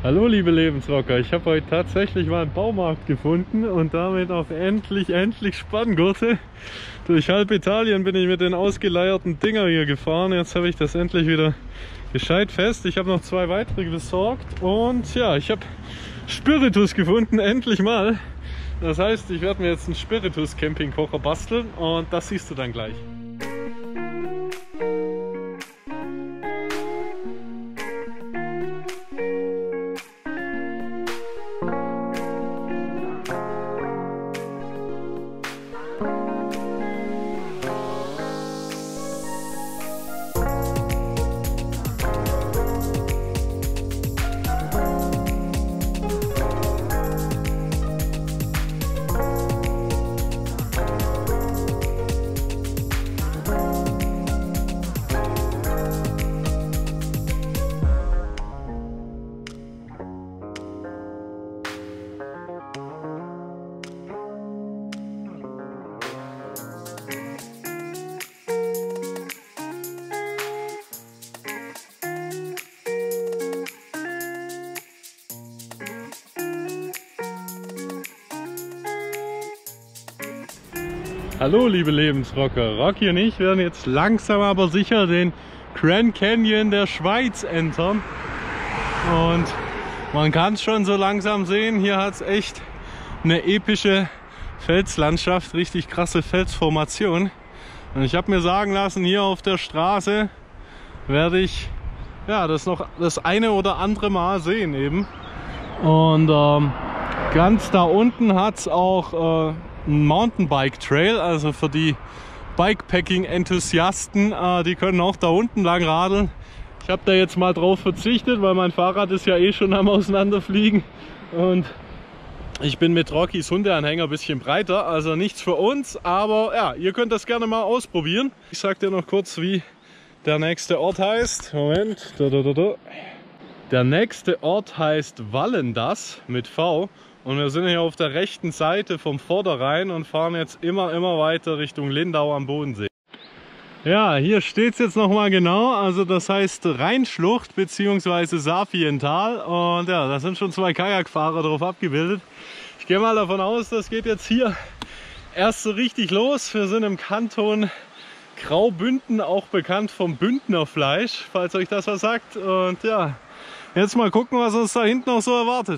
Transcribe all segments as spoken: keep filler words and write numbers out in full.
Hallo liebe Lebensrocker, ich habe heute tatsächlich mal einen Baumarkt gefunden und damit auch endlich, endlich Spanngurte. Durch halb Italien bin ich mit den ausgeleierten Dinger hier gefahren. Jetzt habe ich das endlich wieder gescheit fest. Ich habe noch zwei weitere besorgt und ja, ich habe Spiritus gefunden, endlich mal. Das heißt, ich werde mir jetzt einen Spiritus Campingkocher basteln und das siehst du dann gleich. Hallo liebe Lebensrocker, Rocky und ich werden jetzt langsam aber sicher den Grand Canyon der Schweiz entern. Und man kann es schon so langsam sehen, hier hat es echt eine epische Felslandschaft, richtig krasse Felsformation. Und ich habe mir sagen lassen, hier auf der Straße werde ich ja, das noch das eine oder andere Mal sehen eben. Und ähm, ganz da unten hat es auch äh, ein Mountainbike Trail, also für die Bikepacking-Enthusiasten, äh, die können auch da unten lang radeln. Ich habe da jetzt mal drauf verzichtet, weil mein Fahrrad ist ja eh schon am Auseinanderfliegen und ich bin mit Rockys Hundeanhänger ein bisschen breiter, also nichts für uns, aber ja, ihr könnt das gerne mal ausprobieren. Ich sag dir noch kurz, wie der nächste Ort heißt. Moment. Da, da, da, da. Der nächste Ort heißt Wallendas mit V. Und wir sind hier auf der rechten Seite vom Vorderrhein und fahren jetzt immer, immer weiter Richtung Lindau am Bodensee. Ja, hier steht es jetzt nochmal genau, also das heißt Rheinschlucht bzw. Safiental und ja, da sind schon zwei Kajakfahrer drauf abgebildet. Ich gehe mal davon aus, das geht jetzt hier erst so richtig los. Wir sind im Kanton Graubünden, auch bekannt vom Bündnerfleisch, falls euch das was sagt. Und ja, jetzt mal gucken, was uns da hinten noch so erwartet.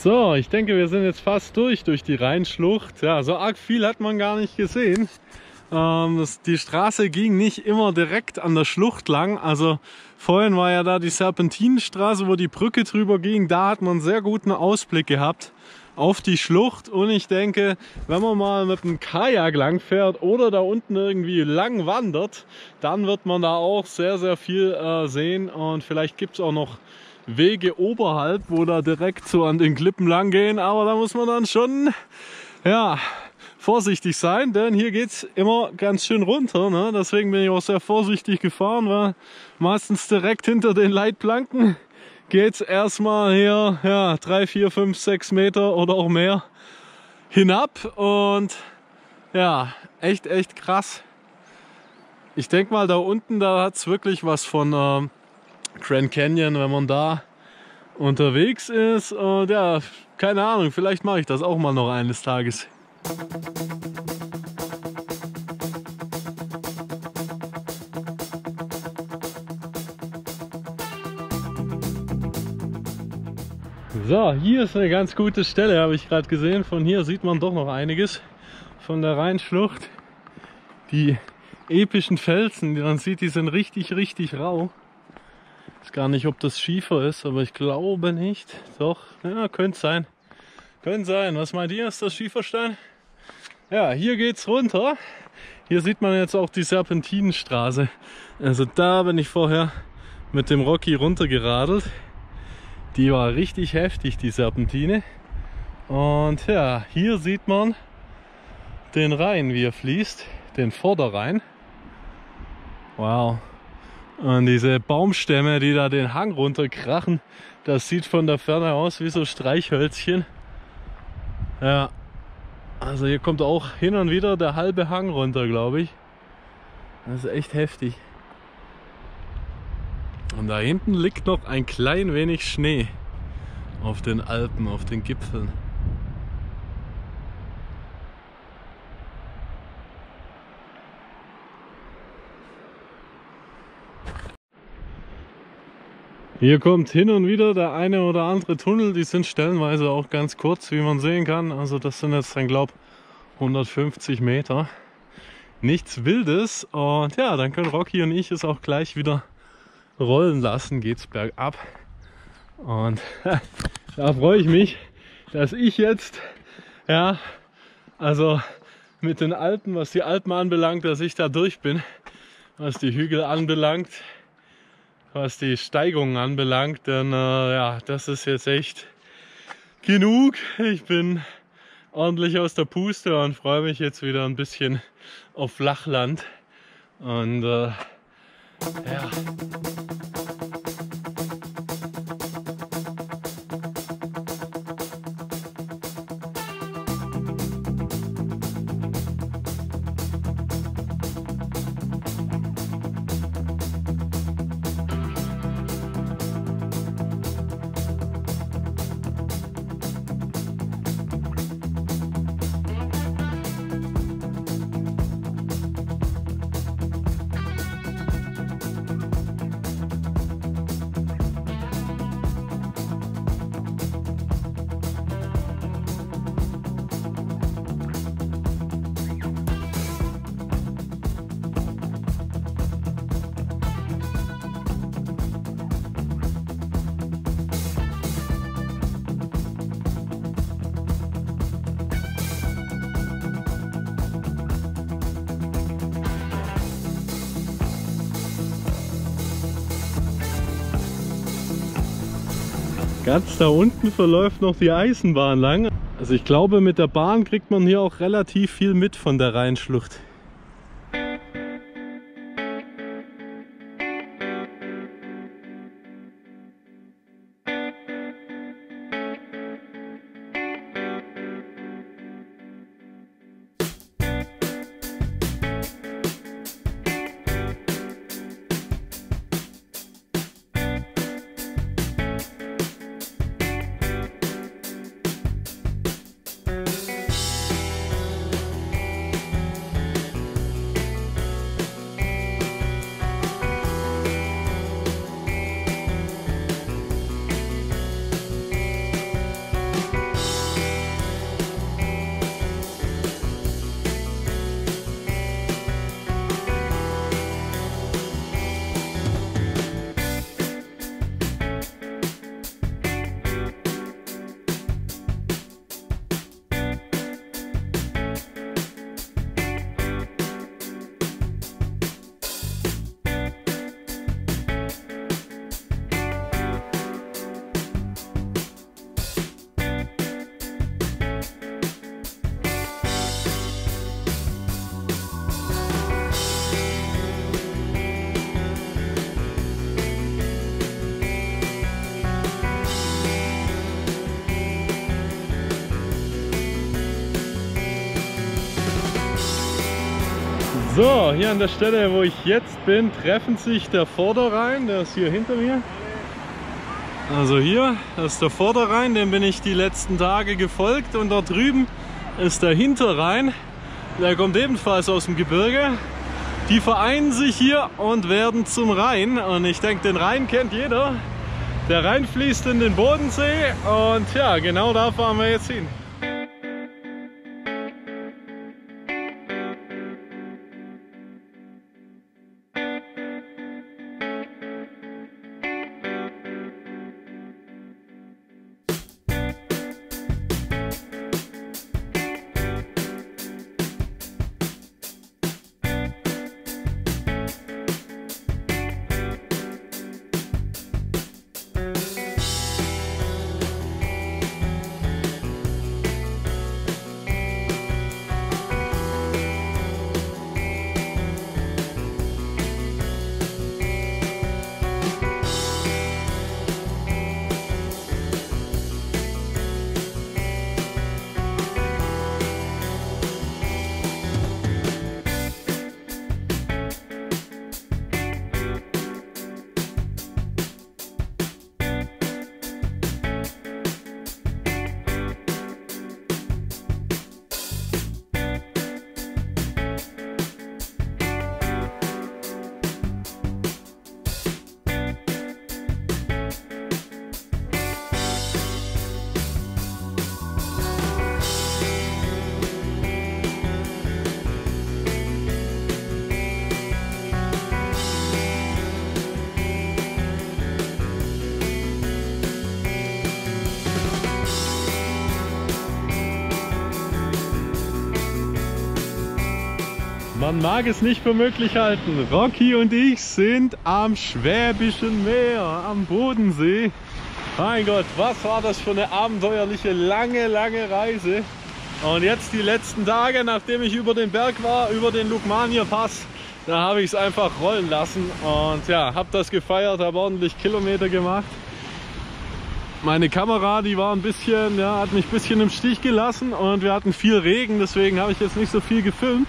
So, ich denke, wir sind jetzt fast durch, durch die Rheinschlucht. Ja, so arg viel hat man gar nicht gesehen. Ähm, das, die Straße ging nicht immer direkt an der Schlucht lang. Also vorhin war ja da die Serpentinenstraße, wo die Brücke drüber ging. Da hat man einen sehr guten Ausblick gehabt auf die Schlucht. Und ich denke, wenn man mal mit einem Kajak lang fährt oder da unten irgendwie lang wandert, dann wird man da auch sehr, sehr viel äh, sehen. Und vielleicht gibt es auch noch Wege oberhalb, wo da direkt so an den Klippen lang gehen, aber da muss man dann schon ja, vorsichtig sein, denn hier geht es immer ganz schön runter, ne? Deswegen bin ich auch sehr vorsichtig gefahren, weil meistens direkt hinter den Leitplanken geht es erstmal hier ja, drei, vier, fünf, sechs Meter oder auch mehr hinab und ja, echt, echt krass. Ich denke mal, da unten, da hat es wirklich was von äh, Grand Canyon, wenn man da unterwegs ist. Und ja, keine Ahnung, vielleicht mache ich das auch mal noch eines Tages. So, hier ist eine ganz gute Stelle, habe ich gerade gesehen. Von hier sieht man doch noch einiges von der Rheinschlucht. Die epischen Felsen, die man sieht, die sind richtig, richtig rau. Ich weiß gar nicht, ob das Schiefer ist, aber ich glaube nicht. Doch, ja, könnte sein. Könnte sein. Was meint ihr? Ist das Schieferstein? Ja, hier geht's runter. Hier sieht man jetzt auch die Serpentinenstraße. Also da bin ich vorher mit dem Rocky runtergeradelt. Die war richtig heftig, die Serpentine. Und ja, hier sieht man den Rhein, wie er fließt. Den Vorderrhein. Wow. Und diese Baumstämme, die da den Hang runterkrachen, das sieht von der Ferne aus wie so Streichhölzchen. Ja, also hier kommt auch hin und wieder der halbe Hang runter, glaube ich. Das ist echt heftig. Und da hinten liegt noch ein klein wenig Schnee auf den Alpen, auf den Gipfeln. Hier kommt hin und wieder der eine oder andere Tunnel, die sind stellenweise auch ganz kurz, wie man sehen kann. Also das sind jetzt dann, glaube ich, hundertfünfzig Meter. Nichts Wildes. Und ja, dann können Rocky und ich es auch gleich wieder rollen lassen, geht's bergab. Und da freue ich mich, dass ich jetzt, ja, also mit den Alpen, was die Alpen anbelangt, dass ich da durch bin, was die Hügel anbelangt, was die Steigungen anbelangt, denn äh, ja, das ist jetzt echt genug. Ich bin ordentlich aus der Puste und freue mich jetzt wieder ein bisschen auf Flachland. Und äh, ja. Ganz da unten verläuft noch die Eisenbahn lang. Also ich glaube, mit der Bahn kriegt man hier auch relativ viel mit von der Rheinschlucht. So, hier an der Stelle, wo ich jetzt bin, treffen sich der Vorderrhein, der ist hier hinter mir. Also hier, das ist der Vorderrhein, dem bin ich die letzten Tage gefolgt, und dort drüben ist der Hinterrhein, der kommt ebenfalls aus dem Gebirge. Die vereinen sich hier und werden zum Rhein, und ich denke, den Rhein kennt jeder. Der Rhein fließt in den Bodensee, und ja, genau da fahren wir jetzt hin. Man mag es nicht für möglich halten. Rocky und ich sind am Schwäbischen Meer, am Bodensee. Mein Gott, was war das für eine abenteuerliche, lange, lange Reise. Und jetzt die letzten Tage, nachdem ich über den Berg war, über den Lukmanier-Pass, da habe ich es einfach rollen lassen. Und ja, habe das gefeiert, habe ordentlich Kilometer gemacht. Meine Kamera, die war ein bisschen, ja, hat mich ein bisschen im Stich gelassen, und wir hatten viel Regen, deswegen habe ich jetzt nicht so viel gefilmt.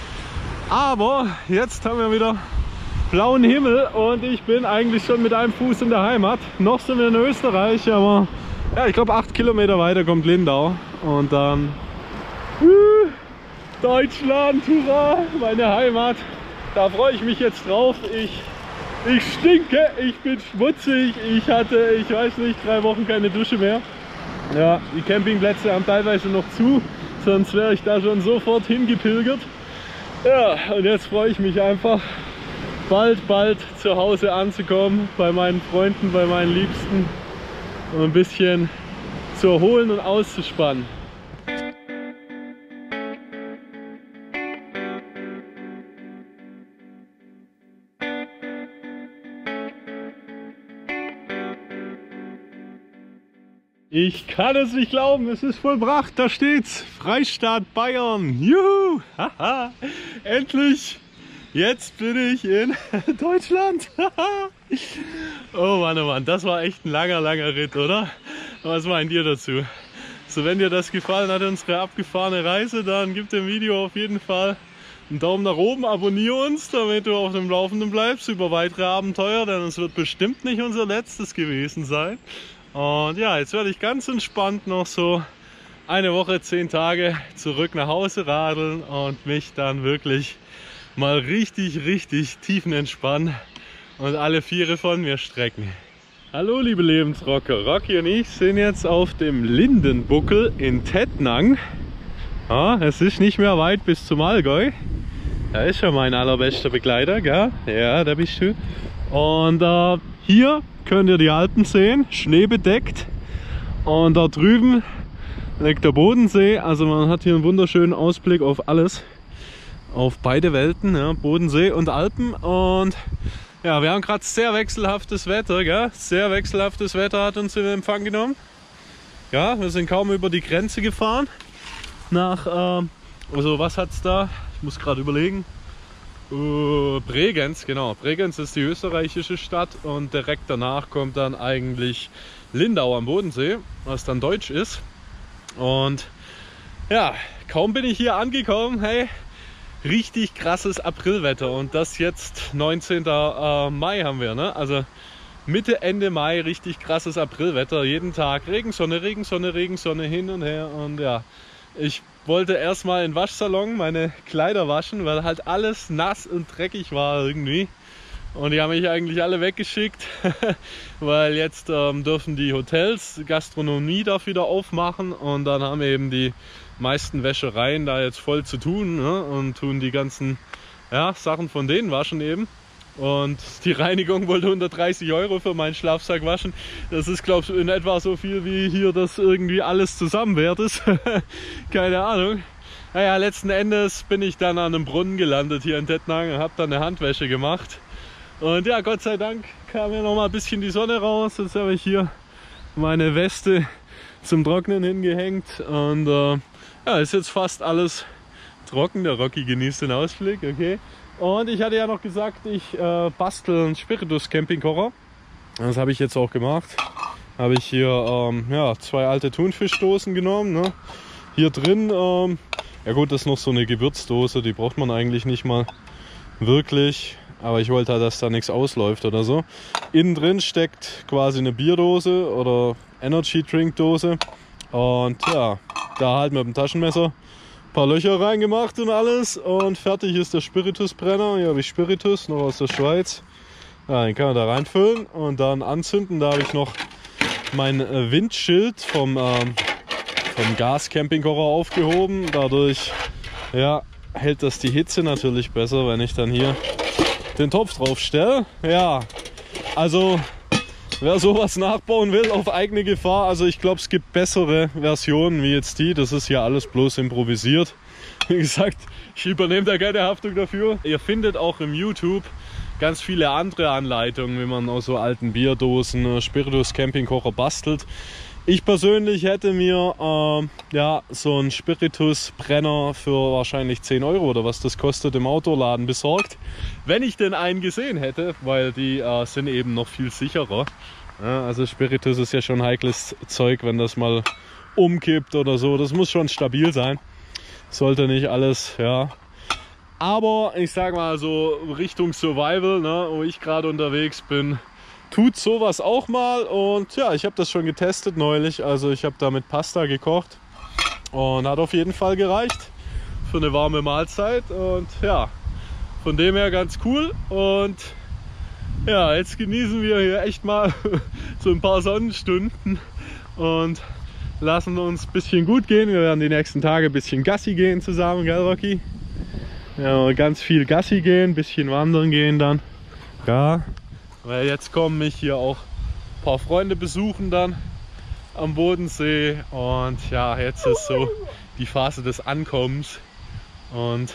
Aber jetzt haben wir wieder blauen Himmel, und ich bin eigentlich schon mit einem Fuß in der Heimat. Noch sind wir in Österreich, aber ja, ich glaube acht Kilometer weiter kommt Lindau, und dann uh, Deutschland, hurra, meine Heimat. Da freue ich mich jetzt drauf. Ich, ich stinke, ich bin schmutzig, ich hatte, ich weiß nicht, drei Wochen keine Dusche mehr. Ja, die Campingplätze haben teilweise noch zu, sonst wäre ich da schon sofort hingepilgert. Ja, und jetzt freue ich mich einfach, bald, bald zu Hause anzukommen, bei meinen Freunden, bei meinen Liebsten, und ein bisschen zu erholen und auszuspannen. Ich kann es nicht glauben, es ist vollbracht, da steht's, Freistaat Bayern, juhu, haha, endlich, jetzt bin ich in Deutschland, oh Mann, oh Mann, das war echt ein langer, langer Ritt, oder? Was meint ihr dazu? So, wenn dir das gefallen hat, unsere abgefahrene Reise, dann gib dem Video auf jeden Fall einen Daumen nach oben, abonniere uns, damit du auf dem Laufenden bleibst über weitere Abenteuer, denn es wird bestimmt nicht unser letztes gewesen sein. Und ja, jetzt werde ich ganz entspannt noch so eine Woche, zehn Tage zurück nach Hause radeln und mich dann wirklich mal richtig, richtig tiefenentspannen und alle Viere von mir strecken. Hallo liebe Lebensrocker, Rocky und ich sind jetzt auf dem Lindenbuckel in Tettnang. Ja, es ist nicht mehr weit bis zum Allgäu. Da ist schon mein allerbester Begleiter, gell? Ja, da bist du. Und äh, hier könnt ihr die Alpen sehen, schneebedeckt, und da drüben liegt der Bodensee. Also man hat hier einen wunderschönen Ausblick auf alles, auf beide Welten, ja, Bodensee und Alpen. Und ja, wir haben gerade sehr wechselhaftes Wetter, gell? Sehr wechselhaftes Wetter hat uns in Empfang genommen. Ja, wir sind kaum über die Grenze gefahren nach, äh, also was hat's da? Ich muss gerade überlegen. Uh, Bregenz, genau. Bregenz ist die österreichische Stadt, und direkt danach kommt dann eigentlich Lindau am Bodensee, was dann deutsch ist. Und ja, kaum bin ich hier angekommen, hey, richtig krasses Aprilwetter und das jetzt neunzehnten Mai haben wir, ne? Also Mitte, Ende Mai richtig krasses Aprilwetter. Jeden Tag Regensonne, Regensonne, Regensonne hin und her. Und ja, ich wollte erstmal in den Waschsalon meine Kleider waschen, weil halt alles nass und dreckig war irgendwie. Und die haben mich eigentlich alle weggeschickt, weil jetzt ähm, dürfen die Hotels, Gastronomie darf wieder aufmachen. Und dann haben eben die meisten Wäschereien da jetzt voll zu tun, ne? Und tun die ganzen ja, Sachen von denen waschen eben. Und die Reinigung wollte hundertdreißig Euro für meinen Schlafsack waschen. Das ist, glaube ich, in etwa so viel wie hier das irgendwie alles zusammen wert ist. Keine Ahnung. Naja, letzten Endes bin ich dann an einem Brunnen gelandet hier in Tettnang und habe dann eine Handwäsche gemacht. Und ja, Gott sei Dank kam mir noch mal ein bisschen die Sonne raus. Jetzt habe ich hier meine Weste zum Trocknen hingehängt. Und äh, ja, ist jetzt fast alles trocken. Der Rocky genießt den Ausblick, okay. Und ich hatte ja noch gesagt, ich äh, bastel einen Spiritus-Campingkocher. Das habe ich jetzt auch gemacht. Habe ich hier ähm, ja, zwei alte Thunfischdosen genommen. Ne? Hier drin, ähm, ja gut, das ist noch so eine Gewürzdose, die braucht man eigentlich nicht mal wirklich. Aber ich wollte halt, dass da nichts ausläuft oder so. Innen drin steckt quasi eine Bierdose oder Energy Drink Dose. Und ja, da halt mit dem Taschenmesser paar Löcher reingemacht und alles und fertig ist der Spiritusbrenner. Hier habe ich Spiritus, noch aus der Schweiz. Ja, den kann man da reinfüllen und dann anzünden. Da habe ich noch mein Windschild vom, ähm, vom Gas-Campingkocher aufgehoben. Dadurch ja, hält das die Hitze natürlich besser, wenn ich dann hier den Topf drauf stelle. Ja, also wer sowas nachbauen will auf eigene Gefahr, also ich glaube, es gibt bessere Versionen wie jetzt die. Das ist ja alles bloß improvisiert. Wie gesagt, ich übernehme da keine Haftung dafür. Ihr findet auch im YouTube ganz viele andere Anleitungen, wie man aus so alten Bierdosen Spiritus Campingkocher bastelt. Ich persönlich hätte mir äh, ja, so einen Spiritus-Brenner für wahrscheinlich zehn Euro oder was das kostet im Autoladen besorgt. Wenn ich denn einen gesehen hätte, weil die äh, sind eben noch viel sicherer. Ja, also Spiritus ist ja schon heikles Zeug, wenn das mal umkippt oder so. Das muss schon stabil sein. Sollte nicht alles, ja. Aber ich sag mal so Richtung Survival, ne, wo ich gerade unterwegs bin, tut sowas auch mal. Und ja, ich habe das schon getestet neulich. Also ich habe damit Pasta gekocht und hat auf jeden Fall gereicht für eine warme Mahlzeit. Und ja, von dem her ganz cool. Und ja, jetzt genießen wir hier echt mal so ein paar Sonnenstunden und lassen uns ein bisschen gut gehen. Wir werden die nächsten Tage ein bisschen Gassi gehen zusammen, gell Rocky? Ja, ganz viel Gassi gehen, ein bisschen wandern gehen dann. Ja, weil jetzt kommen mich hier auch ein paar Freunde besuchen dann am Bodensee. Und ja, jetzt ist so die Phase des Ankommens. Und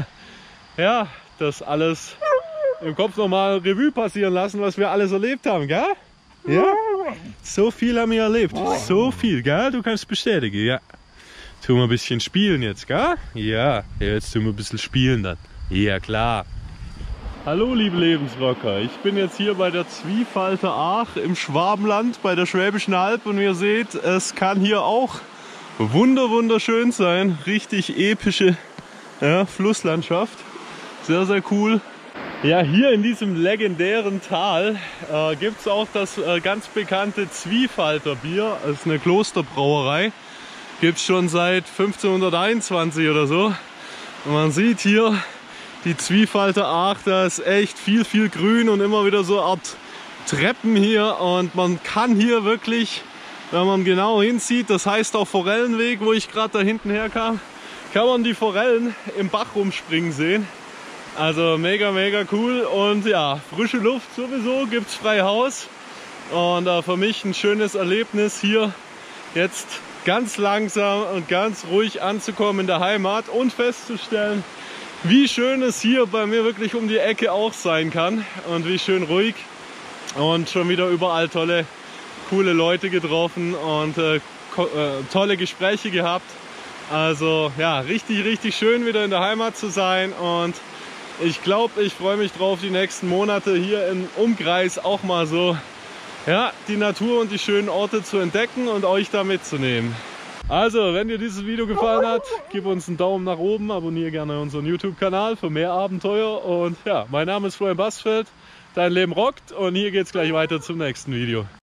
ja, das alles im Kopf nochmal Revue passieren lassen, was wir alles erlebt haben, gell? Ja? So viel haben wir erlebt. So viel, gell? Du kannst bestätigen, ja. Tun wir ein bisschen spielen jetzt, gell? Ja, jetzt tun wir ein bisschen spielen dann. Ja, klar. Hallo, liebe Lebensrocker. Ich bin jetzt hier bei der Zwiefalter Aach im Schwabenland bei der Schwäbischen Alb und ihr seht, es kann hier auch wunder wunderschön sein. Richtig epische ja, Flusslandschaft. Sehr, sehr cool. Ja, hier in diesem legendären Tal äh, gibt es auch das äh, ganz bekannte Zwiefalter Bier. Das ist eine Klosterbrauerei. Gibt es schon seit fünfzehnhunderteinundzwanzig oder so. Und man sieht hier die Zwiefalter Aach, da ist echt viel, viel grün und immer wieder so eine Art Treppen hier. Und man kann hier wirklich, wenn man genau hinsieht, das heißt auch Forellenweg, wo ich gerade da hinten herkam, kann man die Forellen im Bach rumspringen sehen. Also mega, mega cool und ja, frische Luft sowieso, gibt's frei Haus. Und äh, für mich ein schönes Erlebnis hier jetzt ganz langsam und ganz ruhig anzukommen in der Heimat und festzustellen, wie schön es hier bei mir wirklich um die Ecke auch sein kann und wie schön ruhig und schon wieder überall tolle, coole Leute getroffen und äh, äh, tolle Gespräche gehabt. Also ja, richtig, richtig schön wieder in der Heimat zu sein und ich glaube, ich freue mich drauf, die nächsten Monate hier im Umkreis auch mal so ja, die Natur und die schönen Orte zu entdecken und euch da mitzunehmen. Also, wenn dir dieses Video gefallen hat, gib uns einen Daumen nach oben, abonniere gerne unseren YouTube-Kanal für mehr Abenteuer. Und ja, mein Name ist Florian Basfeld, dein Leben rockt und hier geht's gleich weiter zum nächsten Video.